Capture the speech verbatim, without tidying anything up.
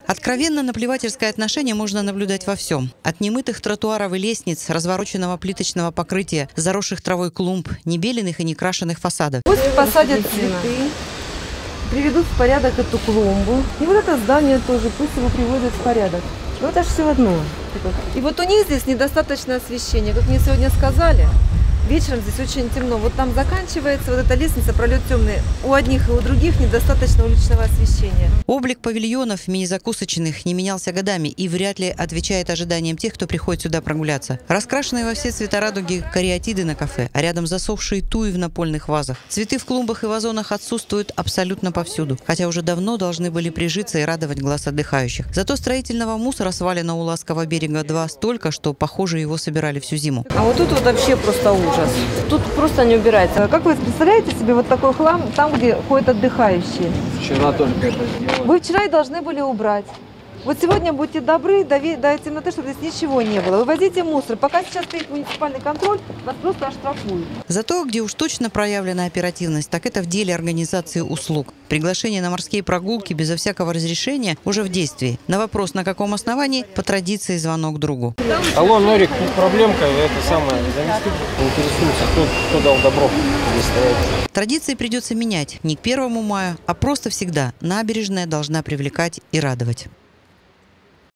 Откровенно наплевательское отношение можно наблюдать во всем. От немытых тротуаров и лестниц, развороченного плиточного покрытия, заросших травой клумб, небеленных и некрашенных фасадов. Пусть посадят цветы, приведут в порядок эту клумбу. И вот это здание тоже, пусть его приводят в порядок. Но это же все одно. И вот у них здесь недостаточно освещения. Как мне сегодня сказали, вечером здесь очень темно. Вот там заканчивается вот эта лестница, пролет темный. У одних и у других недостаточно уличного освещения. Облик павильонов мини-закусочных не менялся годами и вряд ли отвечает ожиданиям тех, кто приходит сюда прогуляться. Раскрашенные во все цвета радуги кариатиды на кафе, а рядом засохшие туи в напольных вазах. Цветы в клумбах и вазонах отсутствуют абсолютно повсюду, хотя уже давно должны были прижиться и радовать глаз отдыхающих. Зато строительного мусора свалено у Ласкового берега два столько, что, похоже, его собирали всю зиму. А вот тут вот вообще просто ужас. Тут просто не убирается. Как вы представляете себе вот такой хлам там, где ходят отдыхающие? Вчера только это сделали. Вы вчера и должны были убрать. Вот сегодня будьте добры, до темноты, чтобы здесь ничего не было. Вывозите мусор. Пока сейчас стоит муниципальный контроль, вас просто оштрафуют. Зато, где уж точно проявлена оперативность, так это в деле организации услуг. Приглашение на морские прогулки безо всякого разрешения уже в действии. На вопрос, на каком основании, по традиции звонок другу. Алло, Норик, тут проблемка, это самое, заместитель интересуется, кто, кто дал добро здесь стоять. Традиции придется менять не к первому мая, а просто всегда. Набережная должна привлекать и радовать.